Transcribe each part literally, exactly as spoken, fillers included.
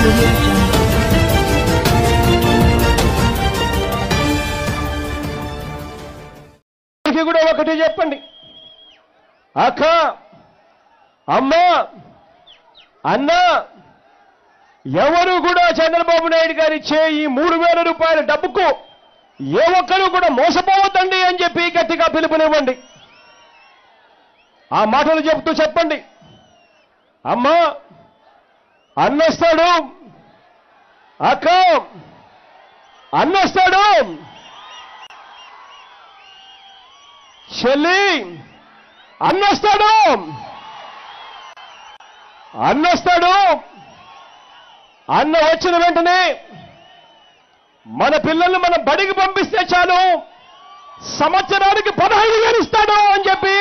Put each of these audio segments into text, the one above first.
audio jungle. కూడా ఒకటి చెప్పండి, అక్క, అమ్మ, అన్న, ఎవరు కూడా చంద్రబాబు నాయుడు గారు ఇచ్చే ఈ మూడు వేల రూపాయల డబ్బుకు ఏ ఒక్కరు కూడా మోసపోవద్దండి అని చెప్పి గట్టిగా పిలుపునివ్వండి. ఆ మాటలు చెబుతూ చెప్పండి, అమ్మ, అన్నొస్తాడు, అక్క, అన్నొస్తాడు, చెల్లి, అన్నొస్తాడు, అన్నొస్తాడు. అన్న వచ్చిన వెంటనే మన పిల్లల్ని మనం బడికి పంపిస్తే చాలు, సంవత్సరానికి పదహైదు వేలు ఇస్తాడు అని చెప్పి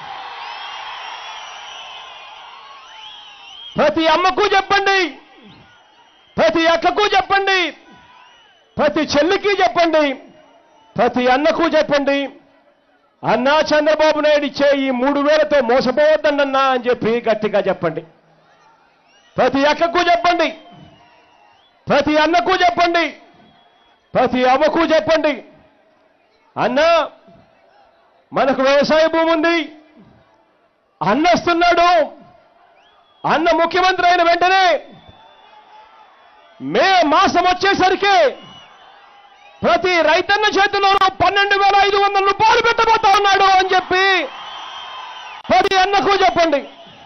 ప్రతి అమ్మకు చెప్పండి, ప్రతి అక్కకు చెప్పండి, ప్రతి చెల్లికి చెప్పండి, ప్రతి అన్నకు చెప్పండి, అన్నా చంద్రబాబు నాయుడు ఇచ్చే ఈ మూడు వేలతో మోసపోవద్దన్నా అని చెప్పి గట్టిగా చెప్పండి. ప్రతి అక్కకు చెప్పండి, ప్రతి అన్నకు చెప్పండి, ప్రతి అవ్వకు చెప్పండి, అన్నా మనకు వ్యవసాయ భూమి ఉంది, అన్న వస్తున్నాడు, అన్న ముఖ్యమంత్రి అయిన వెంటనే మే మాసం వచ్చేసరికి ప్రతి రైతన్న చేతిలోనూ పన్నెండు వేల ఐదు వందల రూపాయలు పెట్టబోతా ఉన్నాడు అని చెప్పి ప్రతి అన్నకు చెప్పండి.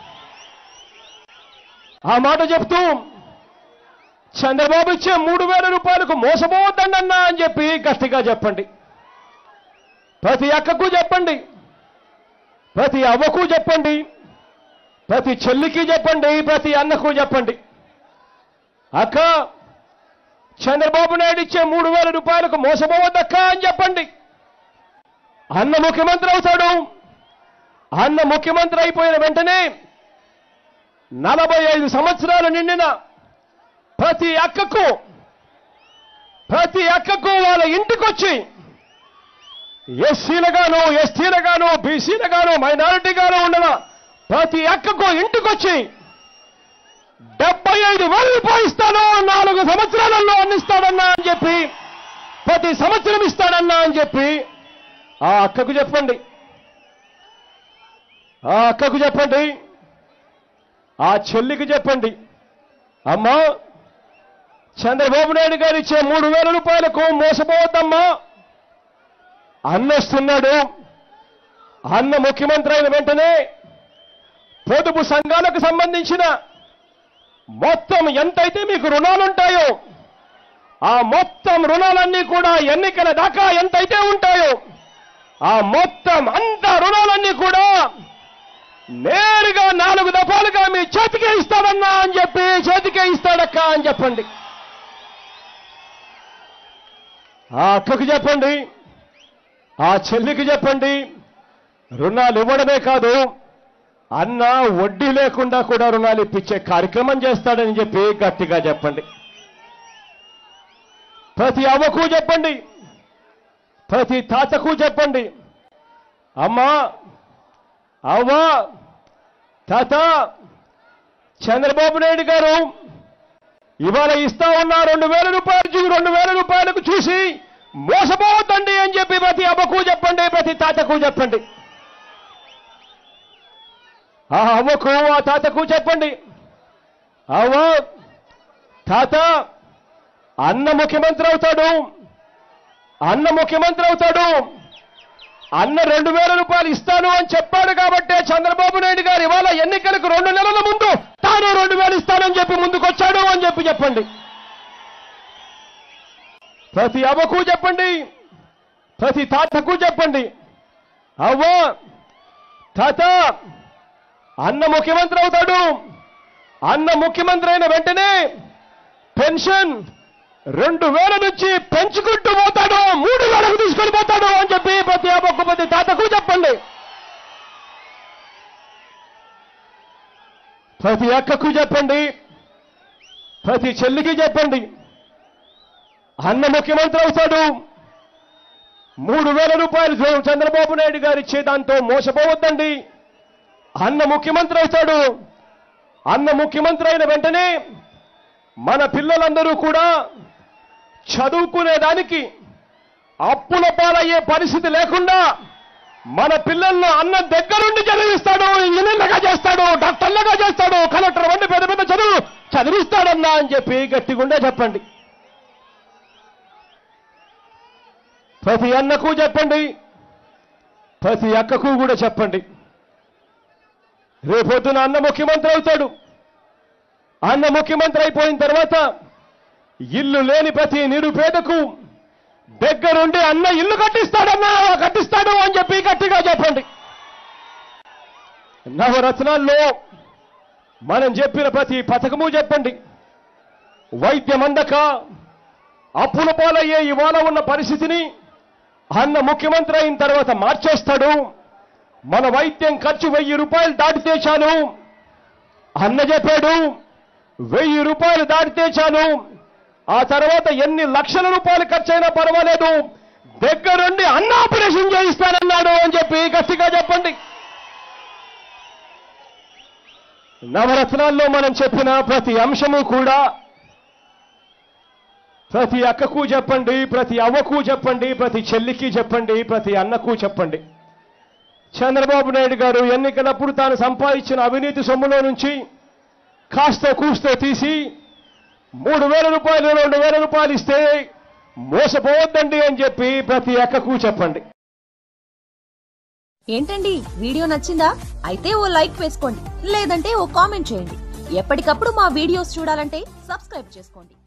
ఆ మాట చెప్తూ చంద్రబాబు ఇచ్చే మూడు వేల రూపాయలకు మోసపోవద్దండి అన్నా అని చెప్పి గట్టిగా చెప్పండి. ప్రతి అక్కకు చెప్పండి, ప్రతి అవ్వకు చెప్పండి, ప్రతి చెల్లికి చెప్పండి, ప్రతి అన్నకు చెప్పండి, అక్క, చంద్రబాబు నాయుడు ఇచ్చే మూడు వేల రూపాయలకు మోసపోవద్దక్క అని చెప్పండి. అన్న ముఖ్యమంత్రి అవుతాడు, అన్న ముఖ్యమంత్రి అయిపోయిన వెంటనే నలభై ఐదు సంవత్సరాలు నిండిన ప్రతి అక్కకు ప్రతి అక్కకు వాళ్ళ ఇంటికొచ్చి ఎస్సీలుగాను, ఎస్టీలుగాను, బీసీలుగాను, మైనారిటీగాను ఉన్న ప్రతి అక్కకు ఇంటికొచ్చి డెబ్బై ఐదు వేల రూపాయలు ఇస్తాను, నాలుగు సంవత్సరాలలో అందిస్తాడన్నా అని చెప్పి, ప్రతి సంవత్సరం ఇస్తాడన్నా అని చెప్పి ఆ అక్కకు చెప్పండి. ఆ అక్కకు చెప్పండి, ఆ చెల్లికి చెప్పండి, అమ్మా, చంద్రబాబు నాయుడు గారు ఇచ్చే మూడు వేల రూపాయలకు మోసపోవద్దమ్మా, అన్న వస్తున్నాడు, అన్న ముఖ్యమంత్రి అయిన వెంటనే పొదుపు సంఘాలకు సంబంధించిన మొత్తం ఎంతైతే మీకు రుణాలుంటాయో ఆ మొత్తం రుణాలన్నీ కూడా ఎన్నికల దాకా ఎంతైతే ఉంటాయో ఆ మొత్తం అంత రుణాలన్నీ కూడా నేరుగా నాలుగు దఫాలుగా మీ చేతికే ఇస్తాడన్నా అని చెప్పి చేతికే ఇస్తాడక్క అని చెప్పండి. ఆ అక్కకు చెప్పండి, ఆ చెల్లికి చెప్పండి, రుణాలు ఇవ్వడమే కాదు, అన్న వడ్డీ లేకుండా కూడా రుణాలు ఇప్పించే కార్యక్రమం చేస్తాడని చెప్పి గట్టిగా చెప్పండి. ప్రతి అవ్వకు చెప్పండి, ప్రతి తాతకు చెప్పండి, అమ్మా, అవ్వ, తాత, చంద్రబాబు నాయుడు గారు ఇవాళ ఇస్తా ఉన్న రెండు వేల రూపాయలు రెండు వేల రూపాయలకు చూసి మోసపోవద్దండి అని చెప్పి ప్రతి అవ్వకు చెప్పండి, ప్రతి తాతకు చెప్పండి. ఆ అవ్వకు, ఆ తాతకు చెప్పండి, అవ్వ, తాత, అన్న ముఖ్యమంత్రి అవుతాడు, అన్న ముఖ్యమంత్రి అవుతాడు, అన్న రెండు వేల రూపాయలు ఇస్తాను అని చెప్పాడు కాబట్టే చంద్రబాబు నాయుడు గారు ఇవాళ ఎన్నికలకు రెండు నెలల ముందు తాను రెండు వేలు ఇస్తానని చెప్పి ముందుకొచ్చాడు అని చెప్పి చెప్పండి. ప్రతి అవ్వకు చెప్పండి, ప్రతి తాతకు చెప్పండి, అవ్వ, తాత, అన్న ముఖ్యమంత్రి అవుతాడు, అన్న ముఖ్యమంత్రి అయిన వెంటనే పెన్షన్ రెండు వేల నుంచి పెంచుకుంటూ పోతాడు, మూడు వేలకు తీసుకొని పోతాడు అని చెప్పి ప్రతి అవ్వకు, ప్రతి తాతకు చెప్పండి. ప్రతి అక్కకు చెప్పండి, ప్రతి చెల్లికి చెప్పండి, అన్న ముఖ్యమంత్రి అవుతాడు, మూడు వేల రూపాయలు చంద్రబాబు నాయుడు గారు ఇచ్చే దాంతో మోసపోవద్దండి, అన్న ముఖ్యమంత్రి అవుతాడు, అన్న ముఖ్యమంత్రి అయిన వెంటనే మన పిల్లలందరూ కూడా చదువుకునేదానికి అప్పుల పాలయ్యే పరిస్థితి లేకుండా మన పిల్లలను అన్న దగ్గరుండి చదివిస్తాడు, ఇంజనీర్లుగా చేస్తాడు, డాక్టర్లుగా చేస్తాడు, కలెక్టర్ వంటి పెద్ద పెద్ద చదువు చదివిస్తాడన్నా అని చెప్పి గట్టిగుండే చెప్పండి. ప్రతి అన్నకు చెప్పండి, ప్రతి అక్కకు కూడా చెప్పండి. రేపొద్దున అన్న ముఖ్యమంత్రి అవుతాడు. అన్న ముఖ్యమంత్రి అయిపోయిన తర్వాత ఇల్లు లేని ప్రతి నిరుపేదకు దగ్గరుండి అన్న ఇల్లు కట్టిస్తాడన్నా కట్టిస్తాడు అని చెప్పి గట్టిగా చెప్పండి. నవరత్నాల్లో మనం చెప్పిన ప్రతి పథకము చెప్పండి. వైద్యం అందక అప్పుల పాలయ్యే ఇవాళ ఉన్న పరిస్థితిని అన్న ముఖ్యమంత్రి అయిన తర్వాత మార్చేస్తాడు. మన వైద్యం ఖర్చు వెయ్యి రూపాయలు దాటితే చాలు అన్న చెప్పాడు. వెయ్యి రూపాయలు దాటితే చాలు, ఆ తర్వాత ఎన్ని లక్షల రూపాయలు ఖర్చైనా పర్వాలేదు, దగ్గరుండి అన్న ఆపరేషన్ చేయిస్తానన్నాడు అని చెప్పి గట్టిగా చెప్పండి. నవరత్నాల్లో మనం చెప్పిన ప్రతి అంశము కూడా ప్రతి అక్కకు చెప్పండి, ప్రతి అవ్వకు చెప్పండి, ప్రతి చెల్లికి చెప్పండి, ప్రతి అన్నకు చెప్పండి. చంద్రబాబు నాయుడు గారు ఎన్నికలప్పుడు తాను సంపాదించిన అవినీతి సొమ్ములో నుంచి కాస్త కూస్తో తీసి మూడు వేల రూపాయలు రెండు వేల రూపాయలు ఇస్తే మోసపోవద్దండి అని చెప్పి ప్రతి అక్కకు చెప్పండి. ఏంటండి వీడియో నచ్చిందా? అయితే ఓ లైక్ వేసుకోండి, లేదంటే ఓ కామెంట్ చేయండి. ఎప్పటికప్పుడు మా వీడియోస్ చూడాలంటే సబ్స్క్రైబ్ చేసుకోండి.